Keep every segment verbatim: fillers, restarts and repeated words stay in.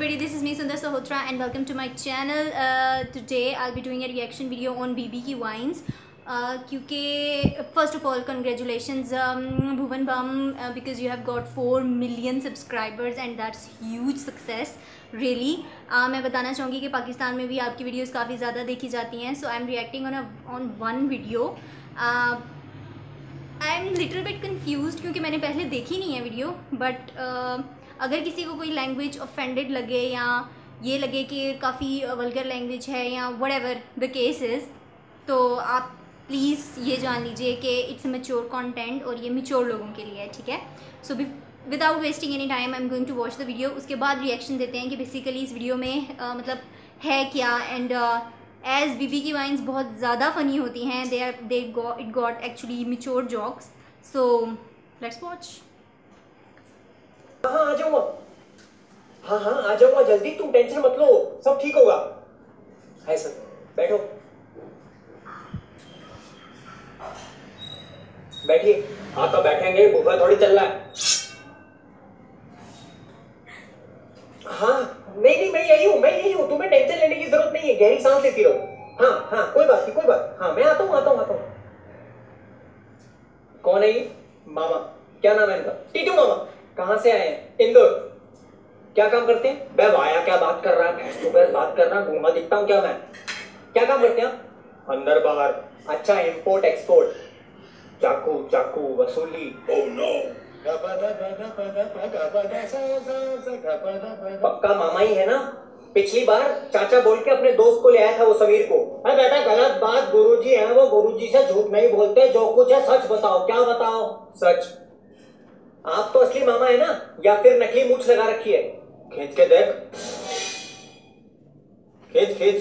everybody, this is me Sundar Sahota and welcome to my channel. Uh, today I'll be doing a reaction video on B B की Wines. Uh, क्योंकि first of all congratulations um, Bhuvan Bam uh, because you have got four million subscribers and that's huge success really. uh, मैं बताना चाहूँगी कि पाकिस्तान में भी आपकी videos काफ़ी ज़्यादा देखी जाती हैं. So I'm reacting on a on one video. uh, I'm little bit confused क्योंकि मैंने पहले देखी नहीं है वीडियो. बट uh, अगर किसी को कोई लैंग्वेज ऑफेंडेड लगे या ये लगे कि काफ़ी वल्गर लैंग्वेज है या व्हाटएवर द केस इज़, तो आप प्लीज़ ये जान लीजिए कि इट्स मैच्योर कंटेंट और ये मैच्योर लोगों के लिए है, ठीक है. So without wasting any time I am going to watch the video. उसके बाद रिएक्शन देते हैं कि बेसिकली इस वीडियो में uh, मतलब है क्या. एंड एज बीबी की वाइन्स बहुत ज़्यादा फ़नी होती हैं, they are they got it got actually mature jokes. So let's watch. हाँ आ जाऊंगा. हाँ हाँ आ जाऊंगा जल्दी, तुम टेंशन मत लो, सब ठीक होगा. है सर, बैठो बैठिए. आप तो बैठेंगे, बुफा थोड़ी चल रहा है. हाँ नहीं नहीं मैं यही हूँ मैं यही हूँ तुम्हें टेंशन लेने की जरूरत नहीं है. गहरी सांस लेती रहो. हाँ हाँ कोई बात नहीं कोई बात. हाँ मैं आता हूँ आता हूँ आता हूँ. कौन है ये? मामा. क्या नाम है इनका? टीटू मामा. कहाँ से आए हैं? इंदौर. क्या काम करते हैं? मैं आया क्या बात कर रहा है, फेस टू फेस बात कर रहा हूँ, घूमा दिखता हूँ क्या मैं? क्या काम करते हैं आप? अंदर बाहर. अच्छा इंपोर्ट एक्सपोर्ट. चाकू चाकू वसूली. Oh no. पक्का मामा ही है ना? पिछली बार चाचा बोल के अपने दोस्त को ले आया था वो समीर को. अरे बेटा गलत बात, गुरुजी है वो, गुरुजी से झूठ नहीं बोलते, जो कुछ है सच बताओ. क्या बताओ? सच. आप तो असली मामा है ना, या फिर नकली मूंछ लगा रखी है? खींच के देख. खींच खींच.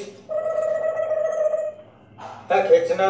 क्या खींचना?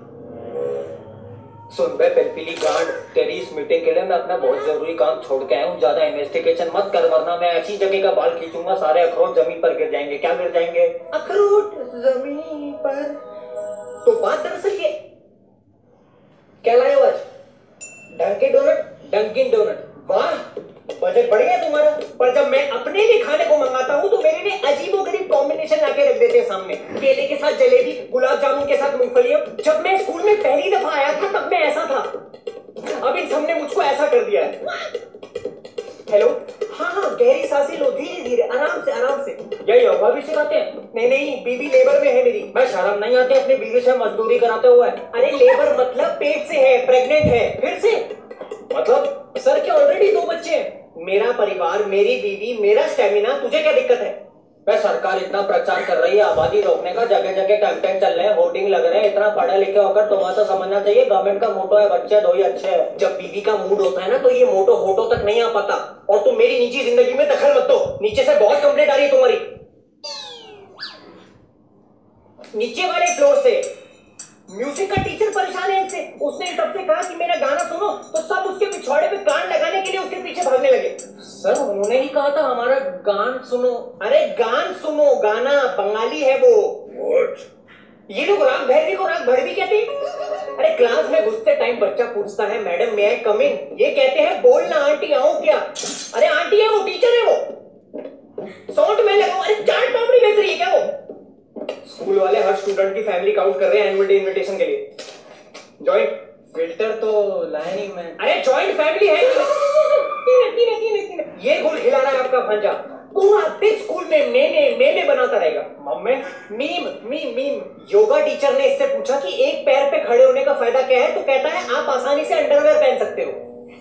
सुन बे पेलपीली गांड, तेरी इस मीटिंग के लिए मैं अपना बहुत जरूरी काम छोड़ के आया हूँ. ज्यादा इन्वेस्टिगेशन मत कर वरना मैं ऐसी जगह का बाल खींचूंगा सारे अखरोट जमीन पर गिर जाएंगे. क्या गिर जाएंगे? अखरोट जमीन पर. तो बात दरअसल ये, क्या लाए हो आज? Dunkin Donut. Dunkin Donut. वाह बजट बढ़ गया तुम्हारा. पर जब मैं अपने लिए खाने को मंगाता हूँ तो मेरे लिए अजीबोगरीब कॉम्बिनेशन लाके रख देते हैं सामने. केले के साथ जलेबी, गुलाब जामुन के साथ मूंगफलियां. जब मैं स्कूल में पहली दफा आया था तब मैं ऐसा था. अब इन सबने मुझको ऐसा कर दिया है. हेलो. हाँ हाँ गहरी सांसें लो, धीरे धीरे आराम से आराम से. यही योगा भी सिखाते हैं? नहीं नहीं बीबी लेबर में है मेरी. मैं शर्म नहीं आती अपनी बीवी से मजदूरी कराते हुए? अरे लेबर मतलब पेट से है, प्रेग्नेंट है. फिर से मतलब सर के ऑलरेडी दो बच्चे हैं. मेरा परिवार, मेरी बीवी, मेरा स्टेमिना, तुझे क्या दिक्कत है? वह सरकार इतना प्रचार कर रही है आबादी रोकने का, जगह जगह कैंपेन चल रहे हैं, होर्डिंग लग रहे हैं. इतना पढ़े लिखे होकर तुम्हें तो समझना चाहिए गवर्नमेंट का मोटो है बच्चे दो ही अच्छे है. जब बीवी का मूड होता है ना तो ये मोटो होटो तक नहीं आ पाता. और तुम मेरी निजी जिंदगी में दखल मत दो. नीचे से बहुत कंप्लेंट आ रही है तुम्हारी, नीचे वाले फ्लोर से. म्यूजिक का टीचर परेशान है इनसे. उसने सबसे कहा कि मेरा गाना सुनो तो सब उसके पिछवाड़े पे कान लगाने के लिए उसके पीछे भागने लगे. सर उन्होंने ही कहा था हमारा गान सुनो. अरे गान सुनो, गाना बंगाली है वो. What? ये लोग राग भैरवी को राग भैरवी कहते हैं. अरे क्लास में घुसते टाइम बच्चा पूछता है मैडम मे आई कम इन. ये कहते हैं बोलना आंटी आऊं क्या. अरे आंटी है वो, टीचर है वो. सॉन्ट में लगाओ. अरे चाट पापड़ी बेच रही है क्या वो? स्कूल वाले हर स्टूडेंट की फैमिली काउंट कर रहे हैं एनुअल डे इनविटेशन के लिए. जॉइंट फिल्टर तो लाया नहीं मैं. अरे जॉइंट फैमिली है. तीन तीन तीन तीन. ये गुल खिला रहा है आपका भांजा. पूरा दिन स्कूल में मेमे मेमे बनाता रहेगा. Mummy meme meme meme. Yoga teacher ने इससे पूछा कि एक पैर पे खड़े होने का फायदा क्या है, तो कहता है आप आसानी से अंडरवेयर पहन सकते हो.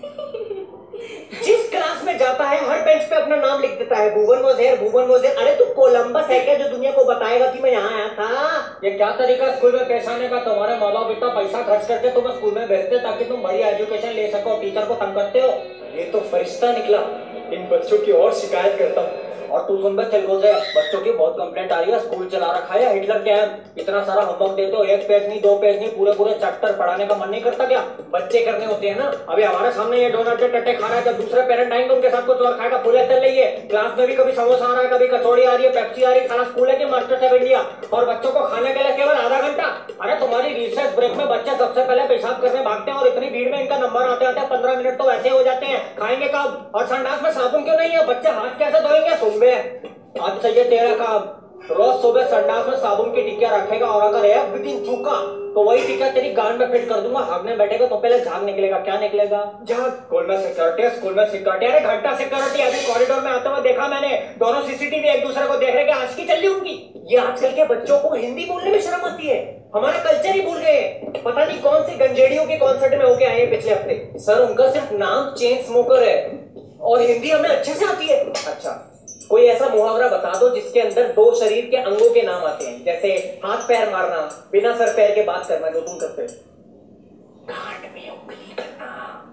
जिस क्लास में जाता है हर बेंच पे अपना नाम लिख देता है. Bhuvan was here, Bhuvan was here. अरे तू कोलंबस है क्या जो दुनिया को बताएगा कि मैं यहाँ आया था? ये क्या तरीका स्कूल में पेश आने का? तुम्हारे माँ बाप इतना पैसा खर्च करके तुम्हें स्कूल में भेजते ताकि तुम बड़ी एजुकेशन ले सको, टीचर को तंग करते हो. ये तो फरिश्ता निकला. इन बच्चों की और शिकायत करता हूँ. और तू सुन बे चल रोजे, बच्चों की बहुत कंप्लेंट आ रही है. स्कूल चला रखा है हिटलर क्या है? इतना सारा होमवर्क देते हो, एक पेज नहीं दो पेज नहीं पूरे पूरे चैप्टर. पढ़ाने का मन नहीं करता क्या? बच्चे करने होते हैं ना. अभी हमारे सामने ये डोनट के टट्टे खा रहा है, जब दूसरे पेरेंट आएंगे उनके साथ कुछ और खाएगा. फुले चल रही है क्लास में भी, कभी समोसा आ रहा है, कभी कचौड़ी आ रही है, पेप्सी आ रही है. सारा स्कूल है कि मास्टर शेफ इंडिया. और बच्चों को खाने के लिए केवल आधा घंटा. अरे तुम्हारी रिसेस ब्रेक में बच्चे सबसे पहले पेशाब करने भागते हैं और इतनी भीड़ में इनका नंबर आते आते पंद्रह मिनट तो वैसे हो जाते हैं. खाएंगे कब? और संडास में साबुन क्यों नहीं है? बच्चे हाथ कैसे धोएंगे? सुन बे बात सही है तेरा काम। रोज सुबह संडास में साबुन की टिक्कियां रखेगा और अगर एक भी दिन चूका तो वही टिक्का तेरी गांड में फिट कर दूंगा। हगने बैठेगा तो पहले झाग निकलेगा। क्या निकलेगा? झाग। स्कूल में सिक्योरिटी, स्कूल में सिक्योरिटी। अरे घंटा सिक्योरिटी। अभी कॉरिडोर में आते हुए देखा मैंने, दोनों सीसीटीवी एक दूसरे को देख रहे, आज की चल रही उनकी। ये आजकल के बच्चों को हिंदी बोलने में शर्म आती है, हमारा कल्चर ही भूल गए। पता नहीं कौन सी गंजेड़ियों के कॉन्सर्ट में होके आए हैं पिछले हफ्ते। सर उनका सिर्फ नाम चेन स्मोकर है और हिंदी हमें अच्छे से आती है। अच्छा, कोई ऐसा मुहावरा बता दो जिसके अंदर दो शरीर के अंगों के नाम आते हैं, जैसे हाथ पैर मारना, बिना सर पैर के बात करना, जो तुम करते हो। गांड में उंगली करना,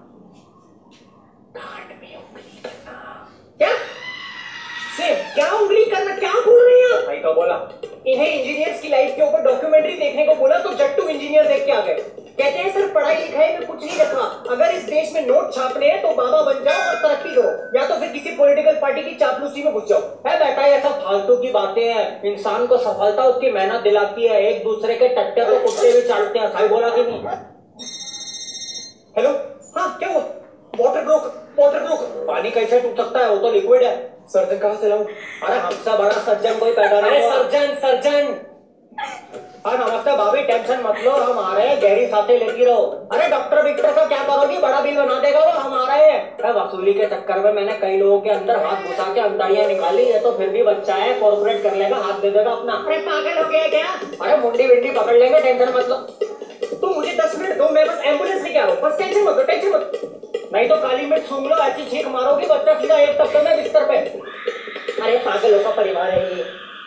गांड में उंगली करना। क्या सेम क्या उंगली करना? क्या बोल रही हैं? भाई तो बोला इन्हें इंजीनियर्स की लाइफ के ऊपर डॉक्यूमेंट्री देखने को बोला तो जट्टू इंजीनियर देख के आ गए। कहते हैं सर पढ़ाई लिखाई में कुछ नहीं रखा, अगर इस देश में नोट छापने हैं तो बाबा बन जाओ और तरक्की करो, या तो फिर किसी पॉलिटिकल पार्टी की चापलूसी में घुस जाओ। है बेटा ये सब फालतू की बातें हैं। इंसान को सफलता उसकी मेहनत दिलाती है। एक दूसरे के टट्टे को कुत्ते भी चाटते हैं। सही बोला कि नहीं? हेलो, हाँ क्या हुआ? Water broke, water broke. पानी कैसे टूट सकता है? वो तो लिक्विड है। सर्जन कहाँ से लाऊं? अरे हमसे बड़ा सर्जन कोई पैदा नहीं। अरे सर्जन सर्जन हाँ नमस्ते भाभी, टेंशन मत लो, हम आ रहे हैं, गहरी सांसें लेती रहो। अरे डॉक्टर विक्टर का क्या करोगी? बड़ा बिल बना देगा वो, हम आ रहे हैं। वसूली के चक्कर में मैंने कई लोगों के अंदर हाथ घुसा के अंतड़ियां निकाली है, तो फिर भी बच्चा है, कॉर्पोरेट कर लेगा, हाथ दे देगा अपना। अरे पागल हो गया क्या? अरे मुंडी विंडी पकड़ लेंगे, टेंशन मत लो। तुम मुझे दस मिनट दो, मैं बस एम्बुलेंस लेके आ रहा हूँ, बस टेंशन मत लो, टेंशन मत। नहीं तो काली मिर्च सूंघ लो, ऐसी छींक मारोगी बच्चा सीधा एक टक्कर में बिस्तर पे। अरे पागलों का परिवार है ये।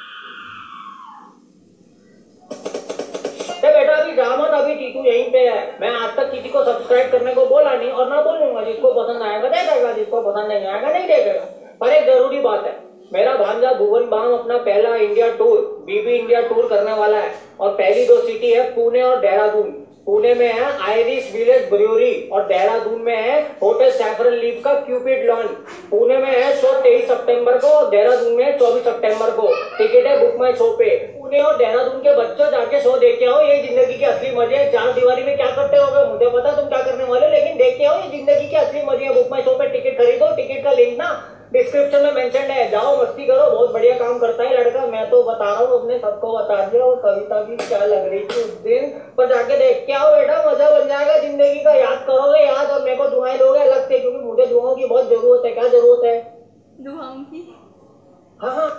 बेटा अभी जा मत, अभी टीटू यहीं पे है। मैं आज तक किसी को सब्सक्राइब करने को बोला नहीं और ना बोलूंगा। जिसको पसंद आएगा देखेगा, जिसको पसंद नहीं आएगा नहीं देखेगा। पर एक जरूरी बात है, मेरा भांजा भुवन बाम अपना पहला India tour, BB India tour करने वाला है और पहली दो सिटी है पुणे और देहरादून। पुणे में है आयरिश विलेज ब्रूअरी और देहरादून में है होटल सैफरन लीफ का क्यूपिड लॉन। पुणे में है शो तेईस सितंबर को और देहरादून में चौबीस सितंबर को। टिकट है बुक माई शो पे। पुणे और देहरादून के बच्चों जाके शो देख के आओ, ये जिंदगी के असली मजे हैं। चार दीवारी में क्या करते हो मुझे पता तुम क्या करने वाले, लेकिन देख के आओ, ये जिंदगी के असली मजे हैं। बुक माई शो पे टिकट खरीदो, टिकट का लिंक ना डिस्क्रिप्शन में मेंशन है, जाओ मस्ती करो। बहुत बढ़िया काम करता है लड़का, मैं तो बता रहा हूँ, अपने सबको बता दिया। और कविता भी क्या लग रही थी उस दिन, पर जाके देख के आओ बेटा, मजा बन जाएगा जिंदगी का। याद करोगे याद, और मेरे को दुआएं दोगे अलग से, क्योंकि मुझे दुआओं की बहुत जरूरत है। क्या जरूरत है? दुआओं की। हाँ हाँ।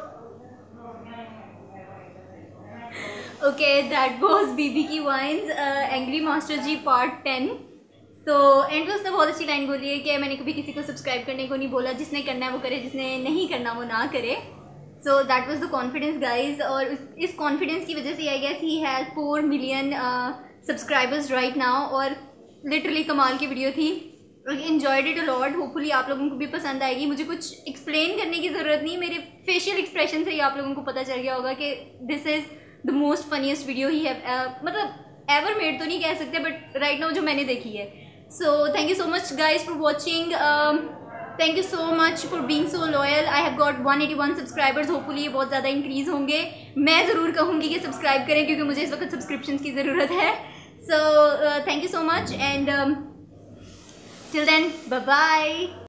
ओके, दैट वाज बीबी की Vines angry master ji part ten. तो एंड में उसने बहुत अच्छी लाइन बोली है कि मैंने कभी किसी को सब्सक्राइब करने को नहीं बोला, जिसने करना है वो करे, जिसने नहीं करना वो ना करे। So that was the confidence guys, और इस कॉन्फिडेंस की वजह से I guess he has four million subscribers right now. और लिटरली कमाल की वीडियो थी, enjoyed it a lot. Hopefully आप लोगों को भी पसंद आएगी। मुझे कुछ एक्सप्लेन करने की ज़रूरत नहीं, मेरे फेशियल एक्सप्रेशन से ही आप लोगों को पता चल गया होगा कि this is the most funniest video he have मतलब एवर मेड तो नहीं कह सकते, बट राइट नाउ जो मैंने देखी है। So thank you so much guys for watching. um, thank you so much for being so loyal. I have got one eighty-one subscribers. hopefully ये बहुत ज़्यादा इंक्रीज़ होंगे। मैं ज़रूर कहूँगी कि सब्सक्राइब करें, क्योंकि मुझे इस वक्त सब्सक्रिप्शन की ज़रूरत है। so uh, thank you so much and um, till then bye bye.